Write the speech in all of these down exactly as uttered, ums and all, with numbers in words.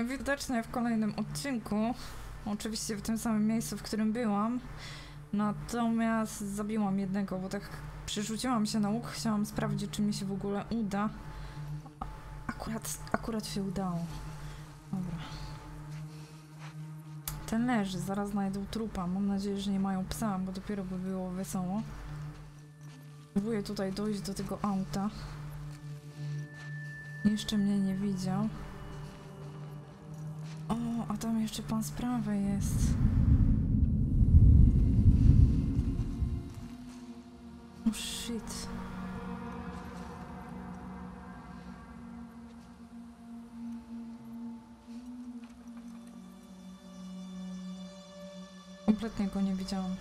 widoczne w kolejnym odcinku. Oczywiście w tym samym miejscu, w którym byłam. Natomiast zabiłam jednego, bo tak przerzuciłam się na łuk. Chciałam sprawdzić, czy mi się w ogóle uda. Akurat, akurat się udało. Dobra. Ten leży, zaraz znajdą trupa. Mam nadzieję, że nie mają psa, bo dopiero by było wesoło. Próbuję tutaj dojść do tego auta. Jeszcze mnie nie widział. O, a tam jeszcze pan z prawej jest. Oh shit. Kompletnie go nie widziałam.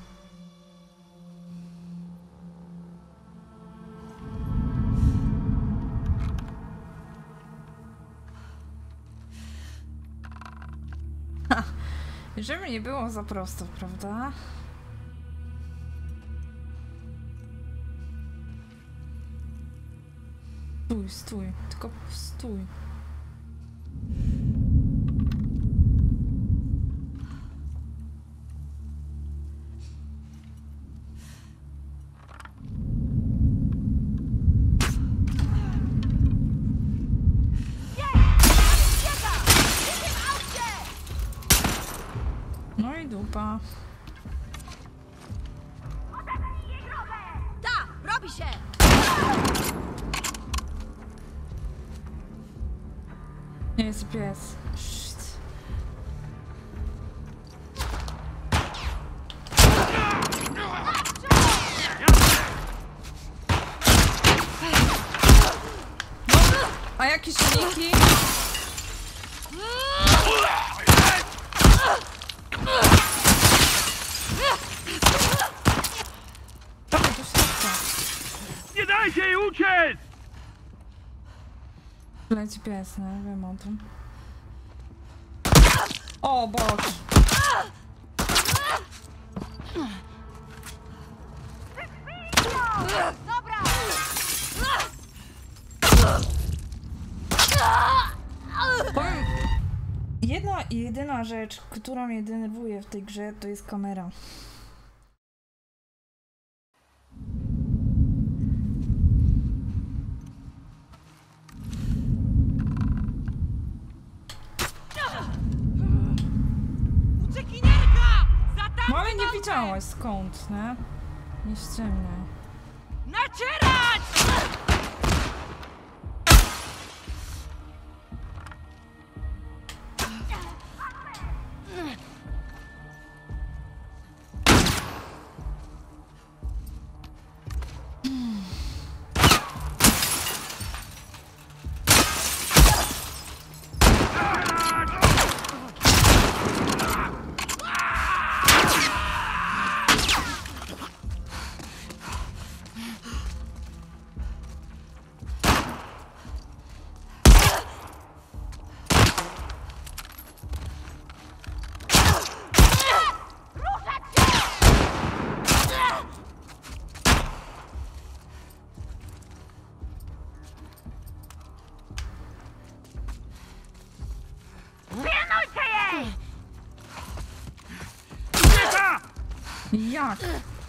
Ha! Żeby nie było za prosto, prawda? Stój, stój, tylko stój. No i dupa. Ta, robi się! Nie jest pies. Shit. A jakie silniki? Dobra, do środka. Nie daj się jej uciec! Leci pies, nie wiem o tym. O Boże! Dobra! Powiem, jedna i jedyna rzecz, która mnie denerwuje w tej grze, to jest kamera. Uciekinierka! No ale nie widziałaś skąd, nie? Nie ściemniaj. Nacierać! Jak?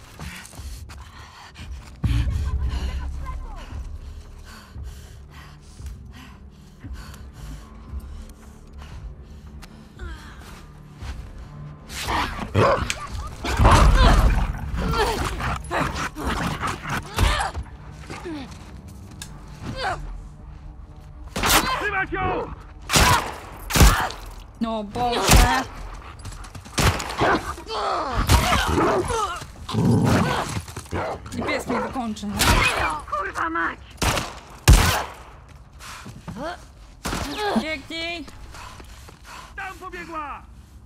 Trzymać ją! No Boże! I pies mnie wykończy, nie? Kurwa mać! Biegnij! Tam pobiegła!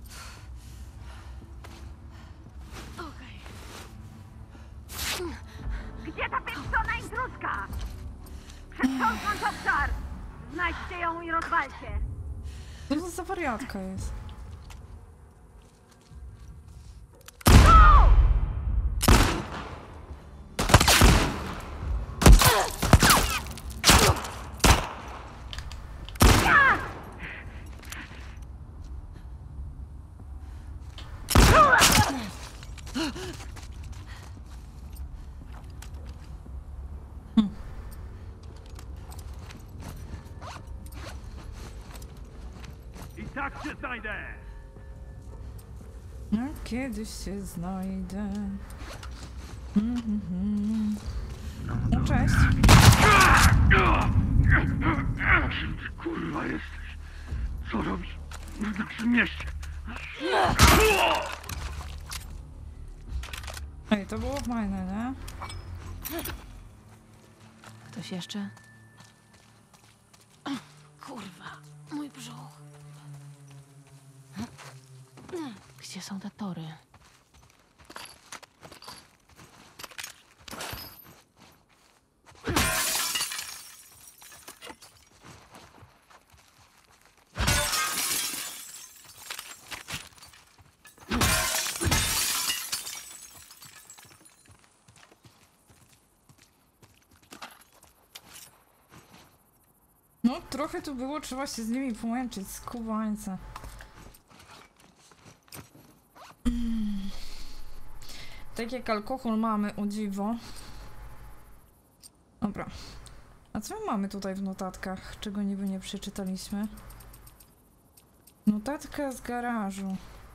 Okej. Gdzie ta pieprzona intruska? Przetrząsnąć obszar! Znajdźcie ją i rozwalcie! Co to za wariatka jest? I tak cię znajdę! No, kiedyś się znajdę. Mhm. No, cześć. Kim ty kurwa jesteś? Co robisz w naszym mieście? Ej, to było fajne, nie? Ktoś jeszcze? Kurwa, mój brzuch. Gdzie są te tory? No, trochę tu było, trzeba się z nimi połączyć, skubańce. Mm. Tak jak alkohol mamy, o dziwo. Dobra. A co my mamy tutaj w notatkach, czego niby nie przeczytaliśmy? Notatka z garażu.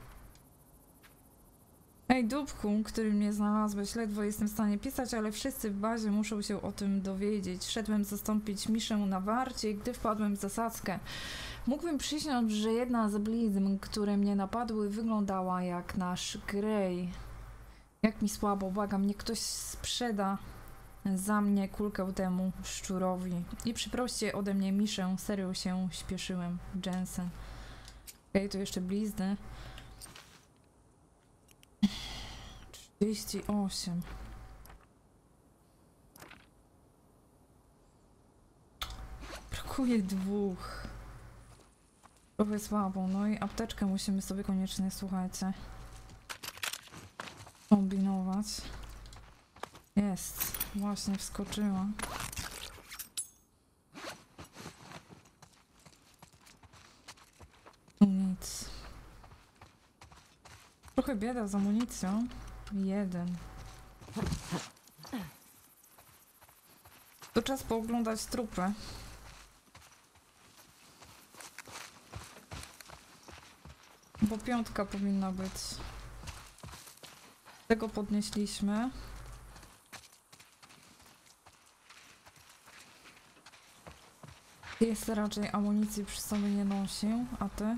Ej, dupku, który mnie znalazłeś, ledwo jestem w stanie pisać, ale wszyscy w bazie muszą się o tym dowiedzieć. Szedłem zastąpić Miszę na warcie, gdy wpadłem w zasadzkę. Mógłbym przysiąc, że jedna z blizn, które mnie napadły, wyglądała jak nasz Grey. Jak mi słabo, błagam, niech ktoś sprzeda za mnie kulkę temu szczurowi. I przyproście ode mnie Miszę, serio się śpieszyłem. Jensen. Okej, tu jeszcze blizny. trzydzieści osiem. Brakuje dwóch. Trochę słabo. No i apteczkę musimy sobie koniecznie, słuchajcie, kombinować. Jest. Właśnie wskoczyła. Tu nic. Trochę bieda z amunicją. Jeden. To czas pooglądać trupy. Bo piątka powinna być. Tego podnieśliśmy. Jest raczej amunicji przy sobie nie nosił, a ty?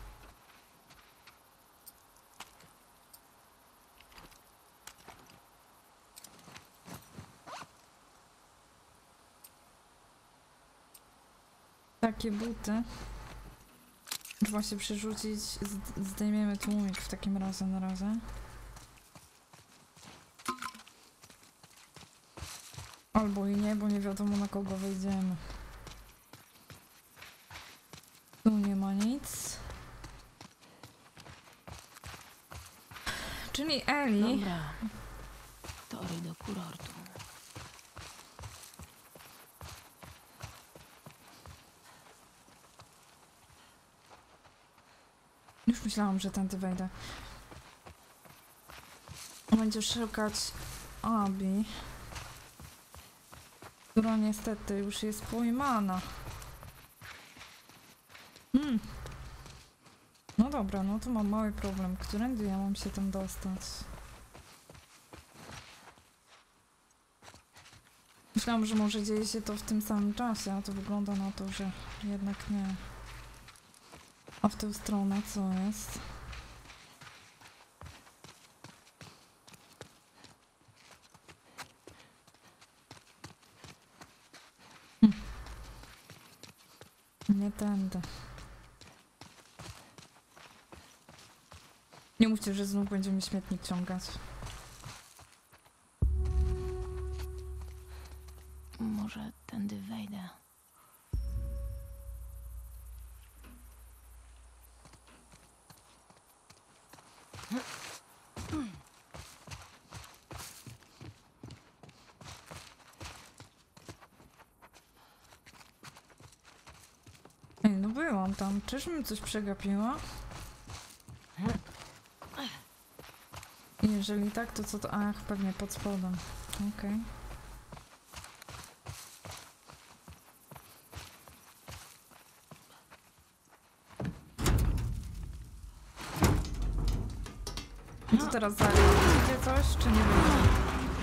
Takie buty. Trzeba się przerzucić. Zdejmiemy tłumik w takim razie na razie. Albo i nie, bo nie wiadomo na kogo wejdziemy. Tu nie ma nic. Czyli Eli. Dobra. Tory do kurortu. Już myślałam, że tędy wejdę. Będziesz szukać Abi, która niestety już jest pojmana. Hmm. No dobra, no to mam mały problem. Którędy ja mam się tam dostać? Myślałam, że może dzieje się to w tym samym czasie, a to wygląda na to, że jednak nie. A w tę stronę co jest? Hm. Nie tędy. Nie mówcie, że znów będziemy śmietnik ciągać. Może tędy wejdę. Ej, no byłam tam. Czyżbym coś przegapiła? Jeżeli tak, to co to? Ach, pewnie pod spodem. Okej. I co teraz zaraz? Widzicie coś, czy nie wyjdzie?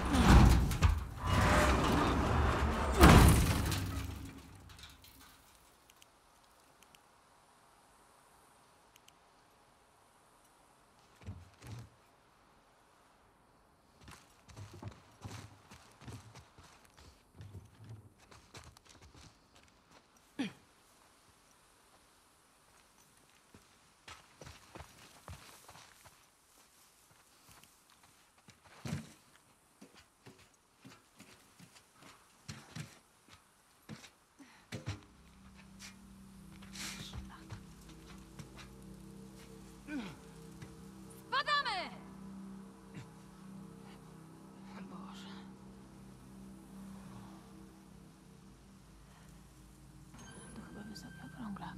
Spadamy! Boże. To chyba wysoki okrąglak.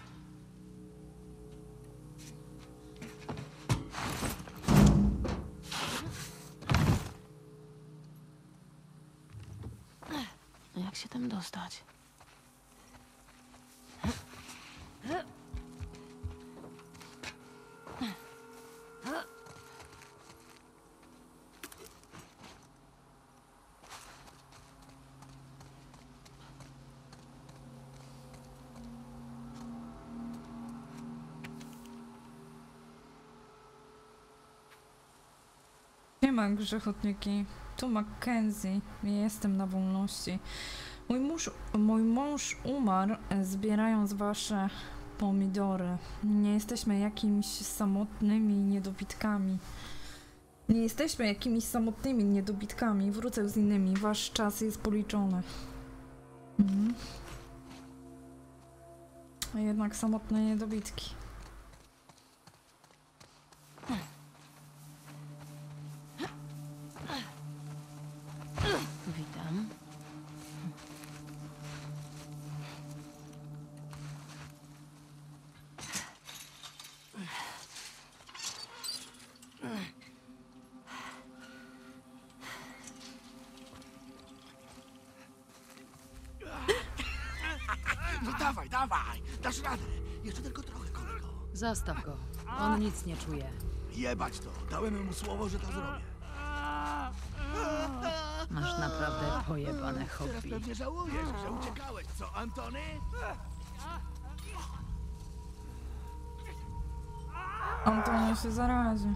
Jak się tam dostać? Nie ma grzechotniki. Tu Mackenzie. Nie jestem na wolności. Mój mąż, mój mąż umarł, e, zbierając wasze pomidory. Nie jesteśmy jakimiś samotnymi niedobitkami. Nie jesteśmy jakimiś samotnymi niedobitkami. Wrócę z innymi. Wasz czas jest policzony. Mhm. A jednak samotne niedobitki. Witam. No dawaj, dawaj! Dasz radę! Jeszcze tylko trochę, kolego. Zostaw go. On nic nie czuje. Jebać to! Dałem mu słowo, że to zrobię. Masz naprawdę pojebane Teraz hobby. pewnie żałujesz, że uciekałeś, co, Antony? Antonio się zarazi.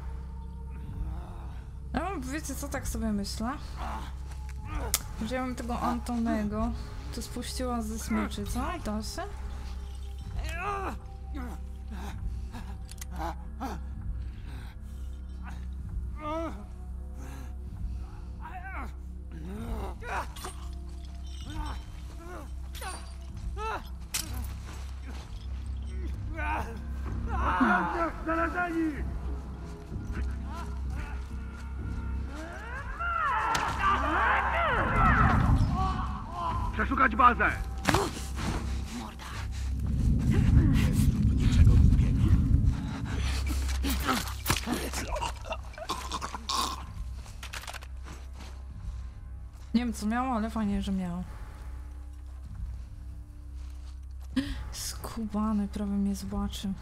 No, wiecie co, tak sobie myślę? Że ja bym tego Antonego tu spuściła ze smyczy, co? Da się? Znalezieni! Przeszukać bazę! Morda. Nie zrób niczego głupiego. Nie wiem co miało, ale fajnie, że miało. Skubany, prawie mnie zobaczył.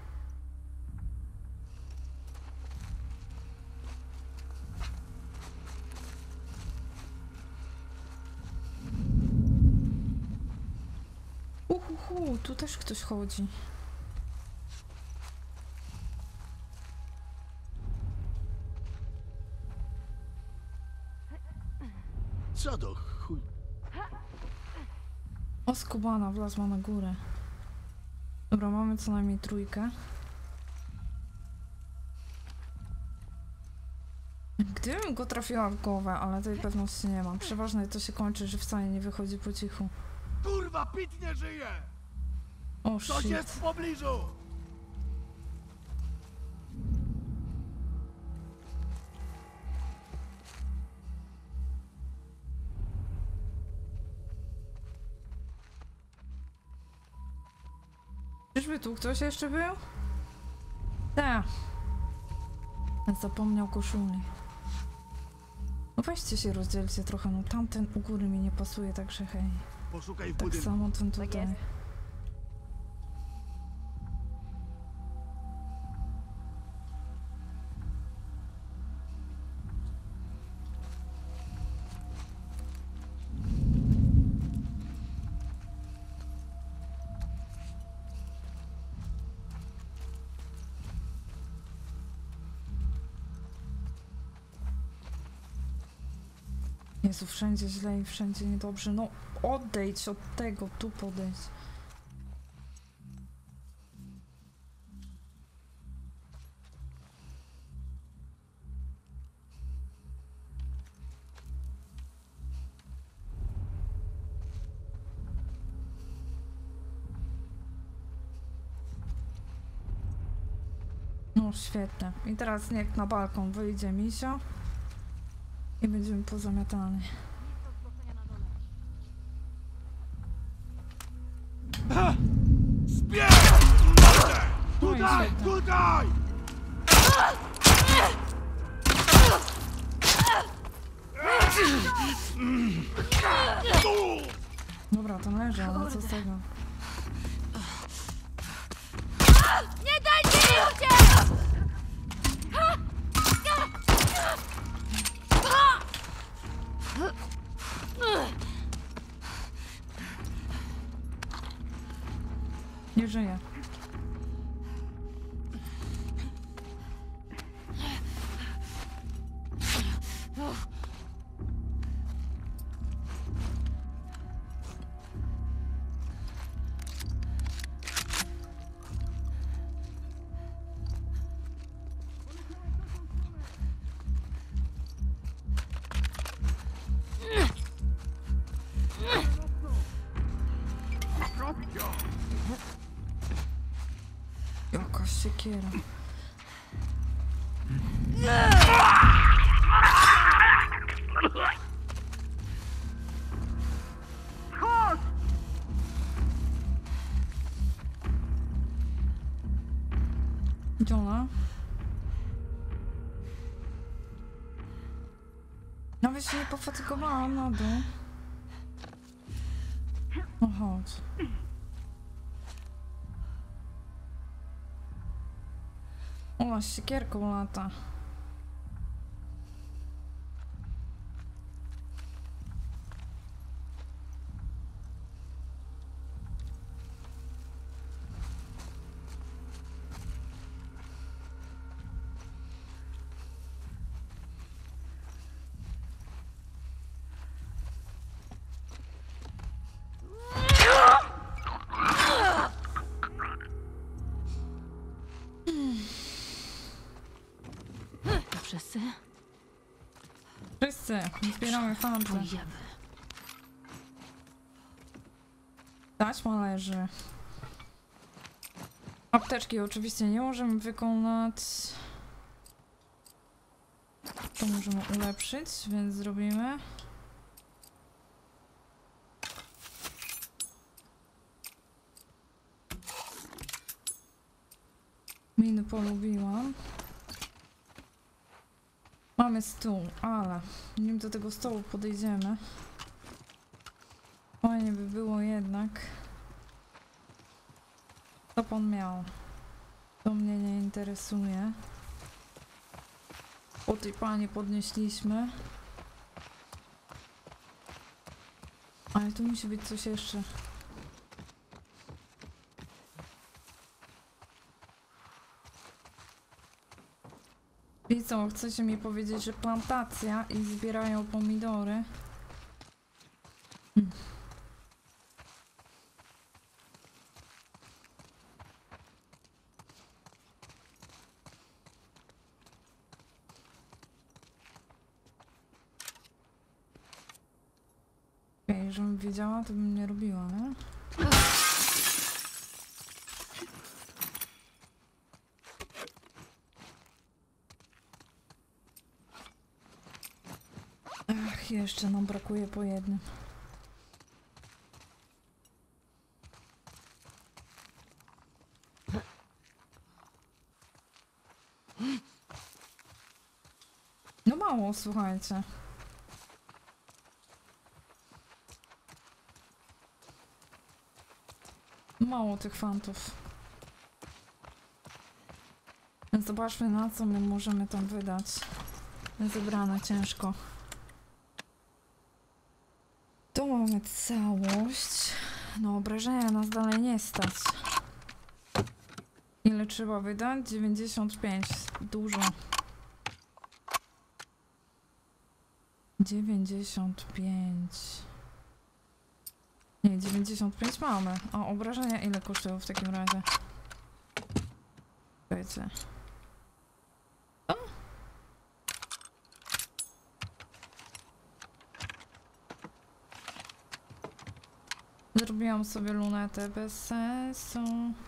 Uhuhu, tu też ktoś chodzi. Co do chuj... O, skubana wlazła na górę. Dobra, mamy co najmniej trójkę. Gdybym go trafiła w głowę, ale tej pewności nie mam. Przeważnie to się kończy, że wcale nie wychodzi po cichu. Kurwa, Pit nie żyje! O, Ktoś shit. jest w pobliżu! Czyżby tu ktoś jeszcze był? Tak. Zapomniał koszuli. No weźcie się, rozdzielcie trochę, no tamten u góry mi nie pasuje, także hej. Poszukaj w Tak budynku. samo ten Tak tutaj. jest. Jezu, wszędzie źle i wszędzie niedobrze. No odejdź od tego, tu podejdź. No świetnie. I teraz niech na balkon wyjdzie Misio. I będziemy pozamiatani. Zbierz! No i Tutaj! świetnie. Tutaj! Dobra, to leży, ale co z tego? Nie dajcie mi uciec! Nie żyje. Jaka siekiera. Chodź! Gdzie ona? Nawet się nie pofatygowałam na dół. No chodź. Ona z siekierką lata. To wszyscy? Wszyscy zbieramy fantę. Pójdziemy. Taśma leży. Apteczki oczywiście nie możemy wykonać. To możemy ulepszyć, więc zrobimy. Miny polubiłam. Mamy stół, ale nim do tego stołu podejdziemy, fajnie by było jednak. Co pan miał? To mnie nie interesuje. Po tej pani podnieśliśmy. Ale tu musi być coś jeszcze. I co, chcecie mi powiedzieć, że plantacja i zbierają pomidory? Hmm. Okej, żebym wiedziała, to bym nie robiła, nie? Ach, jeszcze nam brakuje po jednym. mało, słuchajcie. Mało tych fantów. Więc zobaczmy, na co my możemy tam wydać. Zebrane ciężko. Tu mamy całość. No, obrażenia nas dalej nie stać. Ile trzeba wydać? dziewięćdziesiąt pięć. Dużo. dziewięćdziesiąt pięć. Nie, dziewięćdziesiąt pięć mamy. A obrażenia ile kosztują w takim razie? Wiecie. O! Zrobiłam sobie lunetę bez sensu.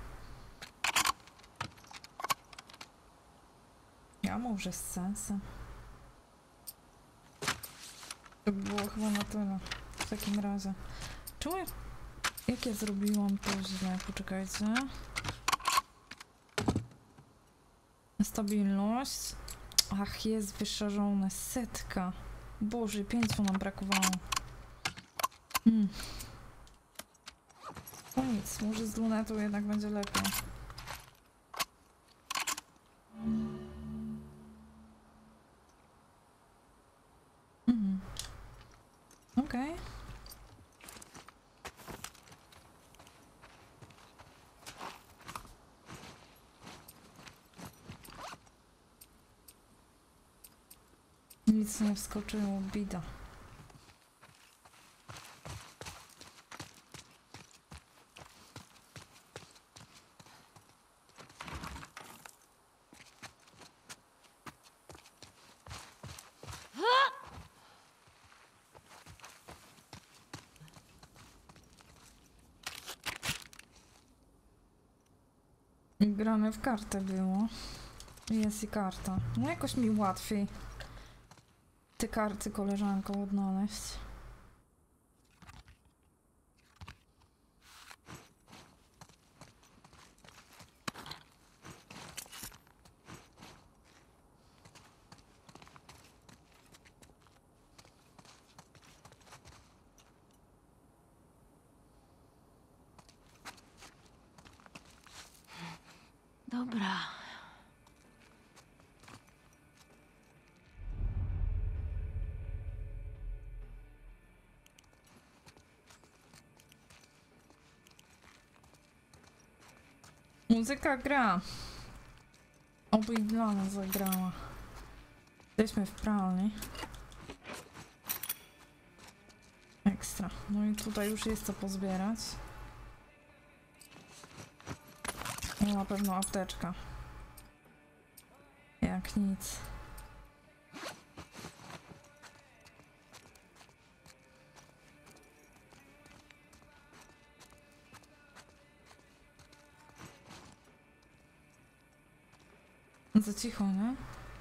Ja może z sensem. To by było chyba na tyle. W takim razie. Czemu ja... Jak ja zrobiłam to źle? Poczekajcie. Stabilność. Ach, jest wyszarzone. Setka. Boże, pięciu nam brakowało. Hmm. No nic, może z lunetą jednak będzie lepiej. Mhm. Okej. Okay. Nic nie wskoczyło, bida. Grane w kartę było. Jest i karta. No jakoś mi łatwiej te karty koleżanką odnaleźć. Dobra. Muzyka gra. Oby i dla nas zagrała. Jesteśmy w pralni. Ekstra. No i tutaj już jest co pozbierać. I na pewno apteczka. Jak nic. Za cicho, nie?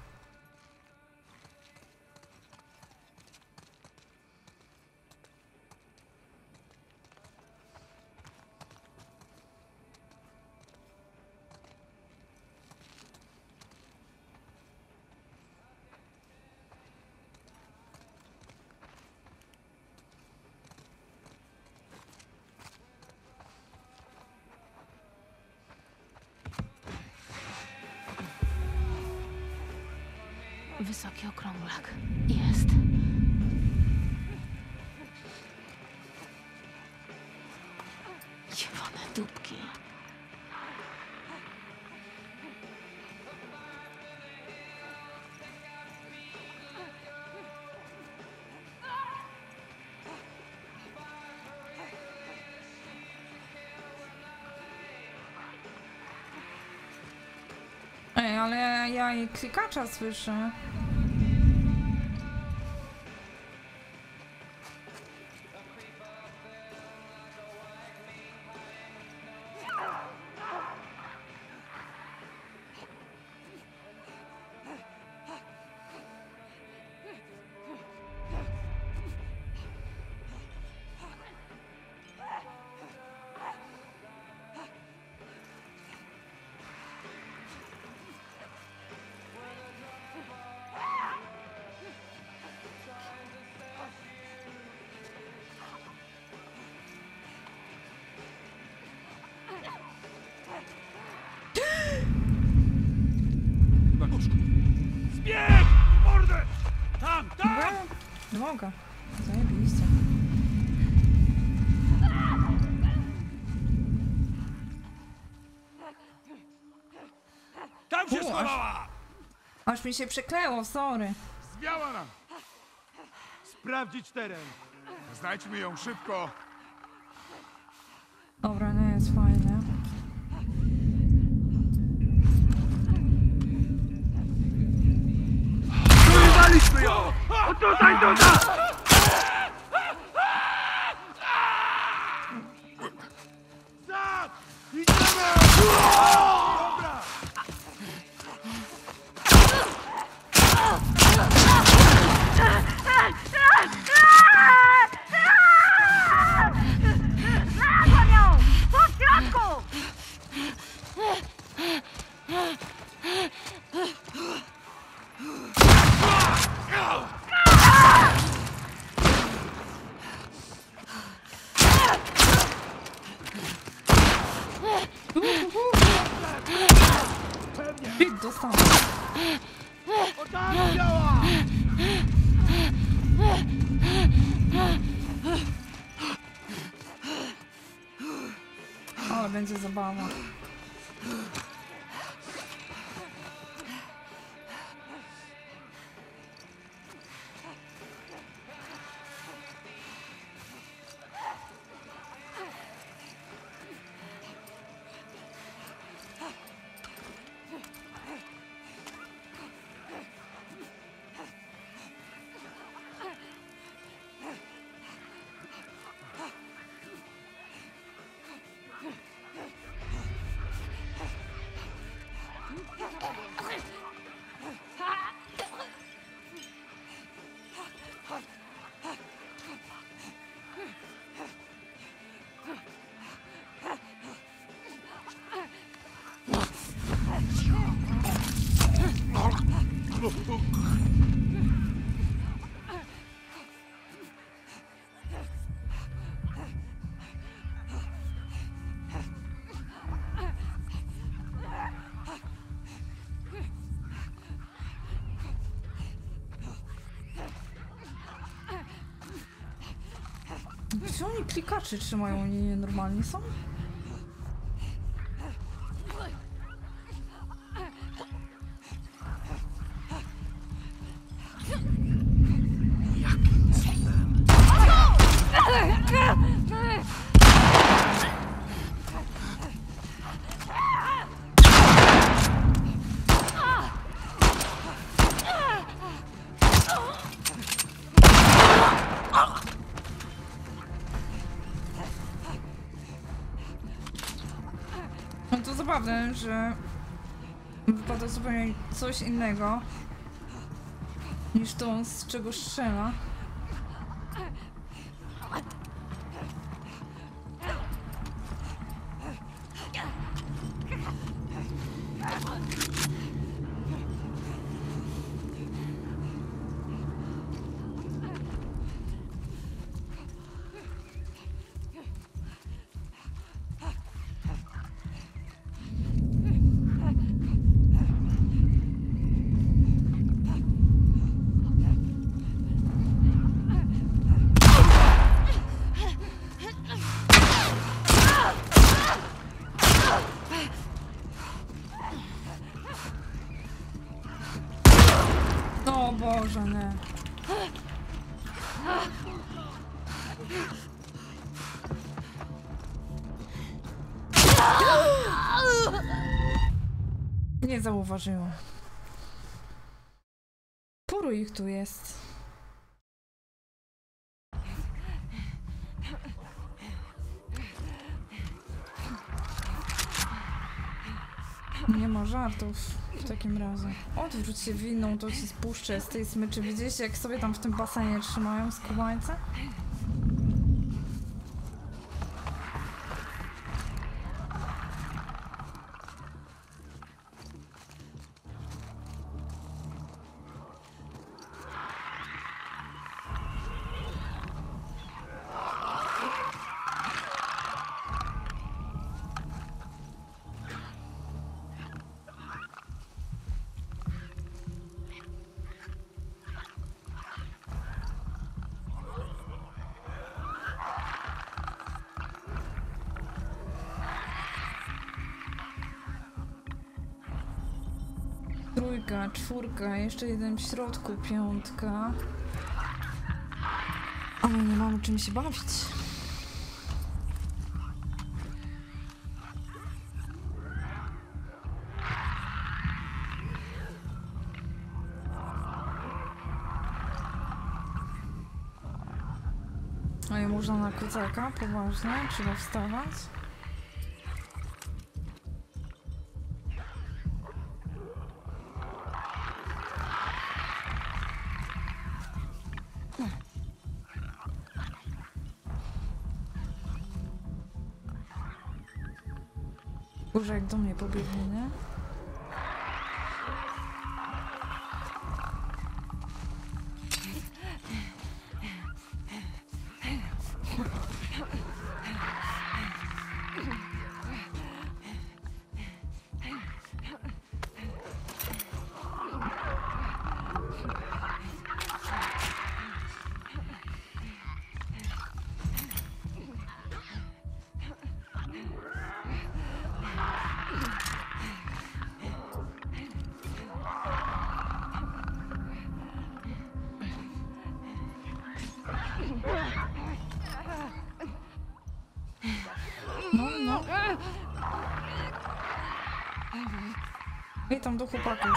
Wysoki okrąglak. Jest. Jebane dupki. Ej, ale ja, ja i klikacza słyszę. Tam, tam! Mogę? Nie mogę. Zajebiście. Tam się U, aż- schowała! Aż mi się przekleło, sorry. Zwiała nam! Sprawdzić teren. Znajdźmy ją szybko. Dobra, nie jest fajnie. Wyrwaliśmy ją! O tutaj, tutaj! Zap! Idziemy! Dobra! Znalazłam ją! Po środku! Bit dostał. O tam działa! Ale będzie zabawa. Czy oni klikaczy trzymają? Oni nienormalni są? No to zabawne, że wypada zupełnie coś innego niż to, z czego strzela. O Boże, nie. Nie zauważyłam. Sporo ich tu jest. Nie ma żartów w takim razie. Odwróć się winną, to się spuszczę z tej smyczy. Widzieliście, jak sobie tam w tym basenie trzymają skubańce? trójka, czwórka, jeszcze jeden w środku, piątka. Ale nie mamy czym się bawić. A nie można na kucaka? Poważnie? Trzeba wstawać? Boże, jak do mnie pobiegnie, nie? No, no. I tam do chłopaków.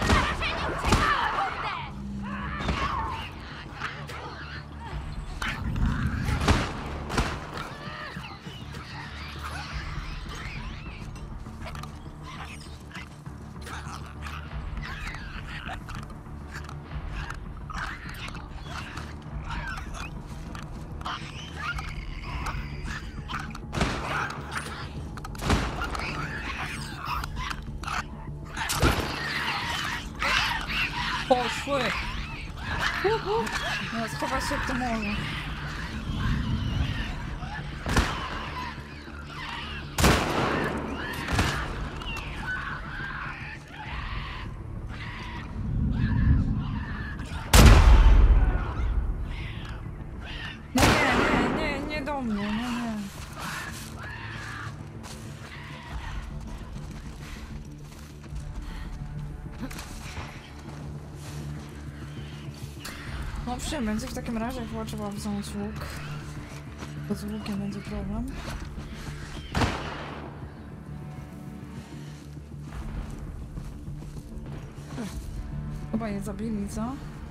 Poszły! No, schować się w tym morzu. No nie, nie, nie, nie do mnie, no nie. No przy będzie w takim razie chyba trzeba wziąć łuk. Bo z łukiem będzie problem. Chyba je zabili, co?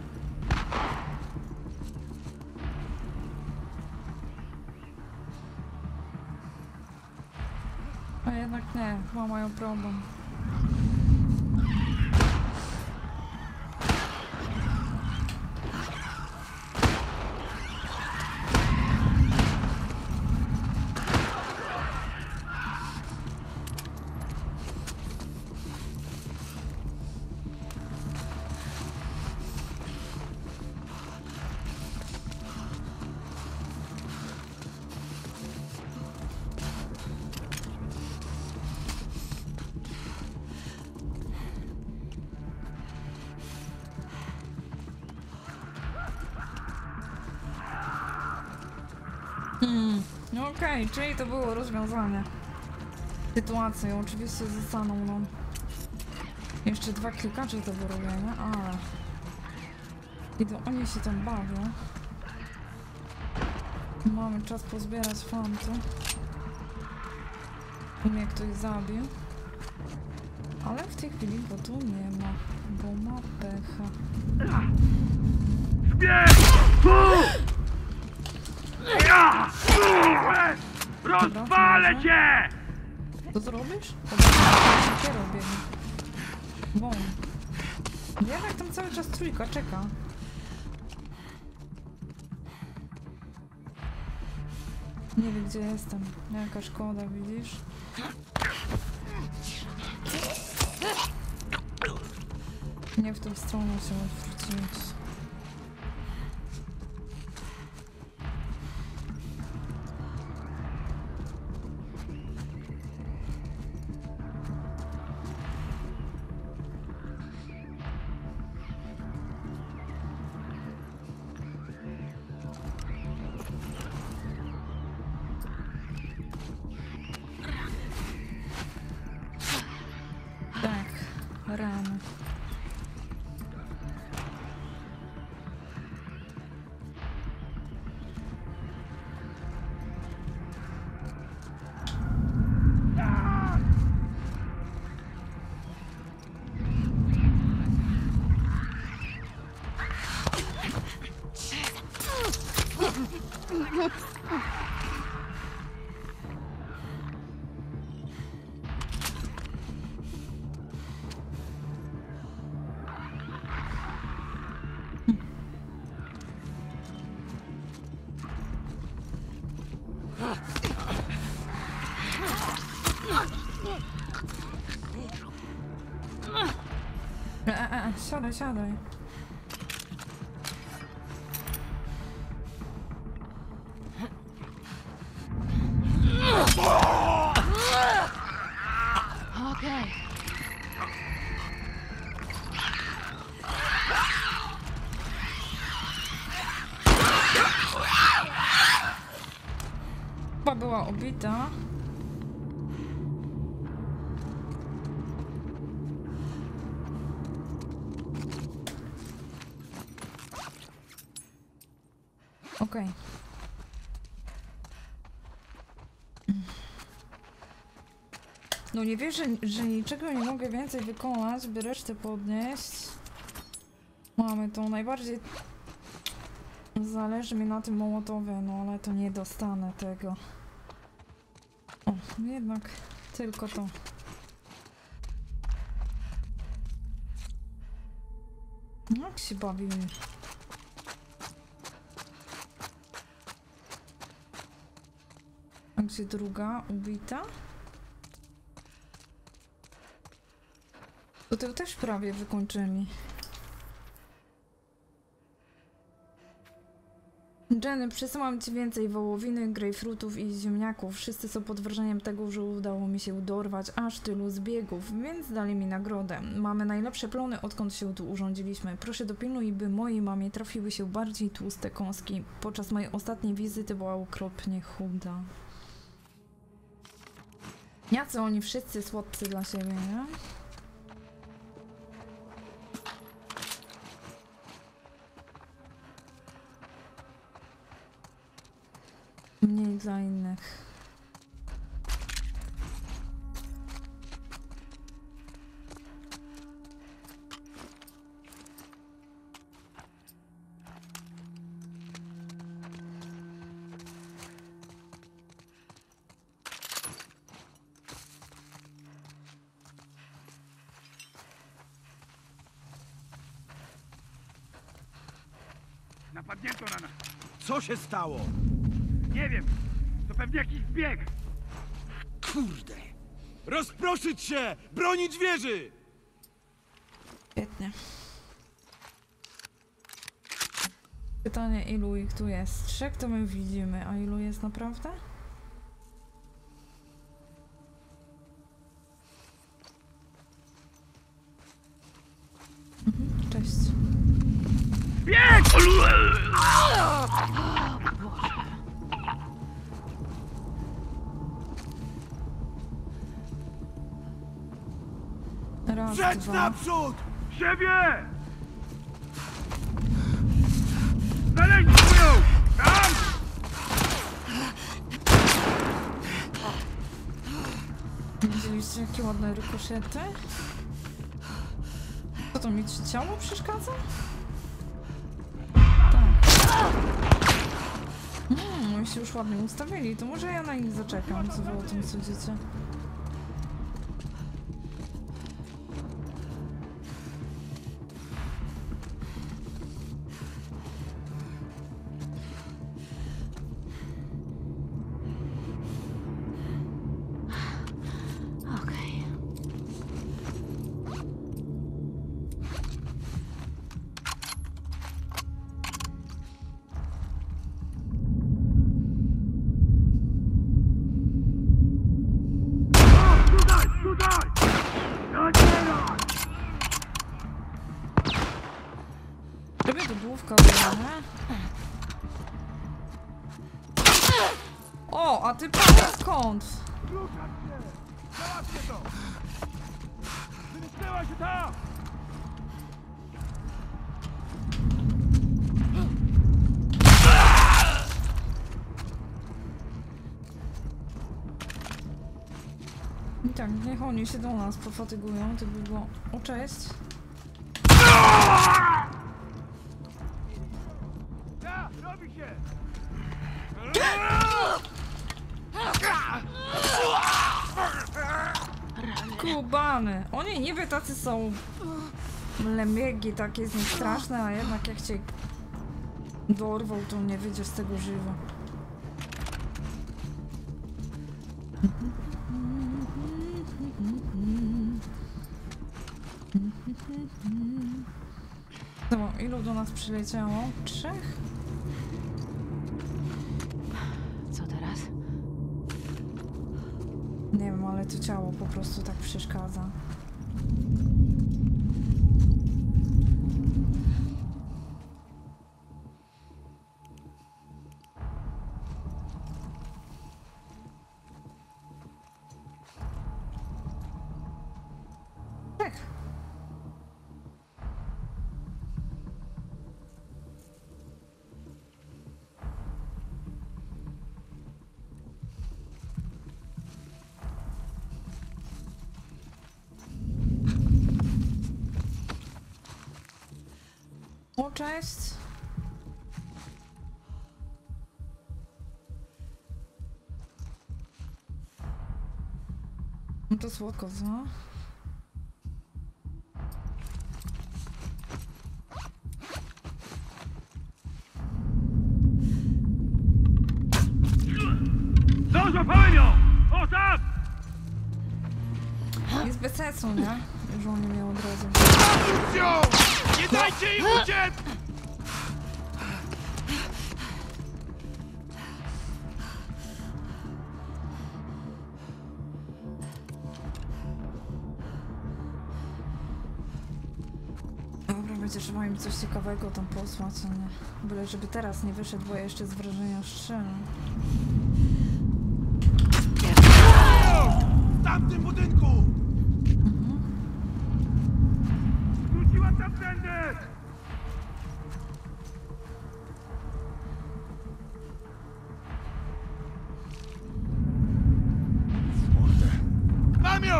A jednak nie, chyba mają problem. Hmm, no okej, okay, czyli to było rozwiązanie sytuacji. Oczywiście zostaną nam jeszcze dwa klikacze do wyrobienia, ale kiedy oni się tam bawią, mamy czas pozbierać fanty. I mnie ktoś zabił, ale w tej chwili go tu nie ma, bo ma pecha. Ja! Rozwalę cię! Co zrobisz? Co robię? Won. Jednak tam cały czas trójka czeka. Nie wiem gdzie jestem. Jaka szkoda, widzisz? Nie w tą stronę się odwrócić. Rany. E, e, e, siadaj, siadaj. Okej. Chyba była obita. Okej. No nie wierzę, że niczego nie mogę więcej wykonać, by resztę podnieść. Mamy to najbardziej... Zależy mi na tym mołotowie, no ale to nie dostanę tego. O, jednak tylko to. Jak się bawimy? A gdzie druga ubita? To ty też prawie wykończyli. Jenny, przesyłam ci więcej wołowiny, grejpfrutów i ziemniaków. Wszyscy są pod wrażeniem tego, że udało mi się dorwać aż tylu zbiegów, więc dali mi nagrodę. Mamy najlepsze plony, odkąd się tu urządziliśmy. Proszę dopilnuj, by mojej mamie trafiły się bardziej tłuste kąski. Podczas mojej ostatniej wizyty była okropnie chuda. Jacy oni wszyscy słodcy dla siebie, nie? Mniej dla innych. Napadnięto na nas. Co się stało? Nie wiem. To pewnie jakiś zbieg. Kurde! Rozproszyć się! Bronić wieży! Świetnie. Pytanie, ilu ich tu jest? Trzech to my widzimy, a ilu jest naprawdę? Mhm, cześć. Bieg! Raz, Przed dwa. naprzód! Siebie! Znaleźć swoją! Tam! Widzieliście jakie ładne rykoszety? Co to, mi ciało przeszkadza? Tak. Hmm, oni się już ładnie ustawili, to może ja na nich zaczekam, co wy o tym sądzicie? Okej. Tutaj! Tutaj! Docieraj! Żeby to główka była, nie? O, a ty pan skąd? Ruszać się! Załatwcie to! Wymknęła się tam! I tak, niech oni się do nas pofatygują, to by było... O, cześć. Ja! Robi się! Kubany! Oni niby tacy są lemiegi, takie z nich straszne, a jednak jak cię dorwał, to nie wyjdziesz z tego żywo. No, ilu do nas przyleciało? Trzech? Co teraz? Nie wiem, ale to ciało po prostu tak przeszkadza. Trzech. O, cześć. No to słodko, co? No, złapałem ją! O, tam! Jest bez sensu, nie? Że on nie miał od razu. Ją! Nie dajcie im uciec! Dobra, będzie trzeba im coś ciekawego tam posłać, a nie. Byle żeby teraz nie wyszedł, bo ja jeszcze z wrażenia strzelam. W tamtym budynku! Wróciła tamtędy! Mam ją!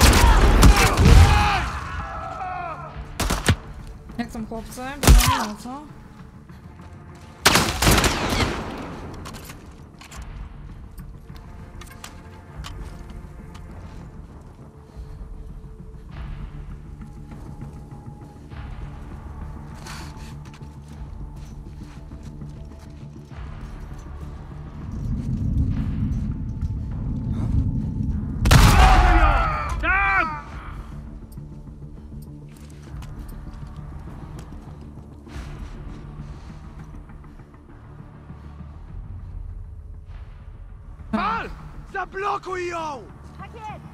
Jak tam chłopcy? Bo no co? Tam! Pal! Zablokuj ją! Tak jest!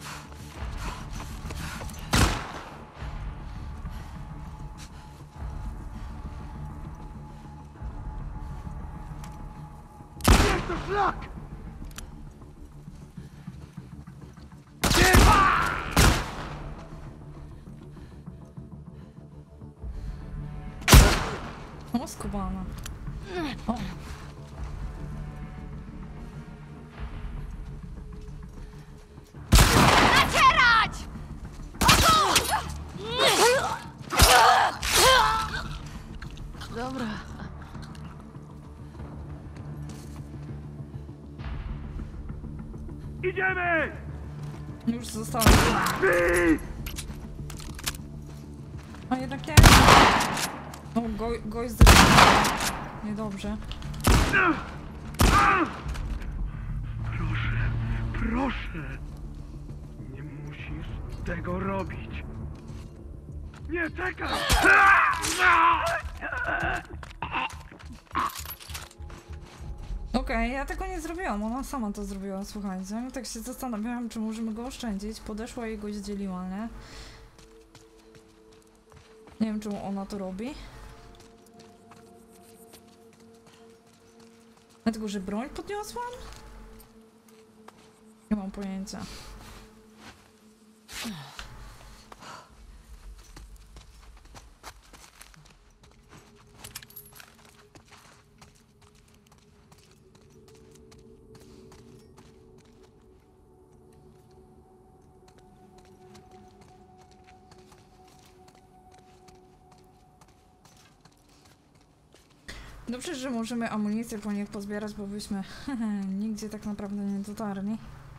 Jest to szlak! O, skubana. O. Nacierać! Dobra. Idziemy! Już zostało. Ty! A jednak nie. O, go, gość z... Niedobrze. Proszę, proszę. Nie musisz tego robić. Nie, czekaj! Okej, ja tego nie zrobiłam, ona sama to zrobiła, słuchajcie. Tak się zastanawiałam, czy możemy go oszczędzić. Podeszła i go zdzieliła, nie? Nie wiem, czemu ona to robi. Dlatego, że broń podniosłam? Nie mam pojęcia. Dobrze, że możemy amunicję po nich pozbierać, bo byśmy nigdzie tak naprawdę nie dotarli.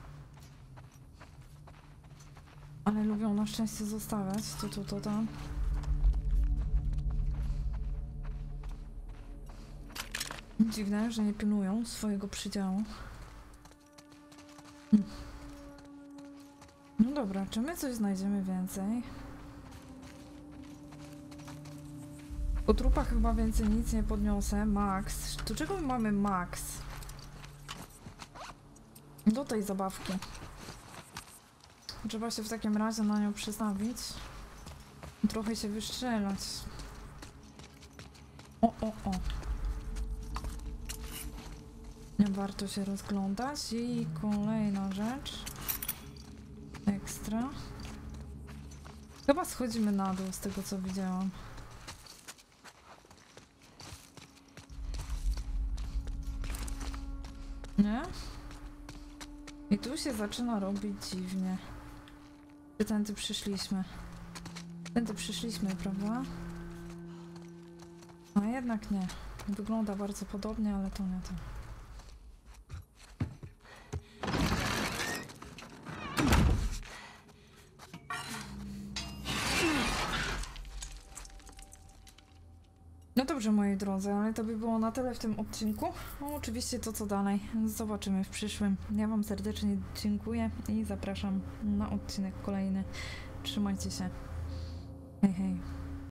Ale lubią na szczęście zostawiać to tu, to tam. Dziwne, że nie pilnują swojego przydziału. Hm. No dobra, czy my coś znajdziemy więcej? Po trupach chyba więcej nic nie podniosę. Max. Do czego my mamy Max? Do tej zabawki. Trzeba się w takim razie na nią przestawić. Trochę się wystrzelać. O, o, o. Nie warto się rozglądać. I kolejna rzecz. Ekstra. Chyba schodzimy na dół z tego, co widziałam. Nie? I tu się zaczyna robić dziwnie. Czy tędy przyszliśmy? Tędy przyszliśmy, prawda? A jednak nie. Wygląda bardzo podobnie, ale to nie to. No dobrze, moi drodzy, ale to by było na tyle w tym odcinku. No, oczywiście to, co dalej, zobaczymy w przyszłym. Ja wam serdecznie dziękuję i zapraszam na odcinek kolejny. Trzymajcie się. Hej, hej.